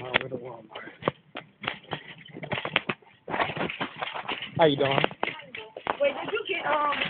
my way to Walmart. How you doing? Wait, did you get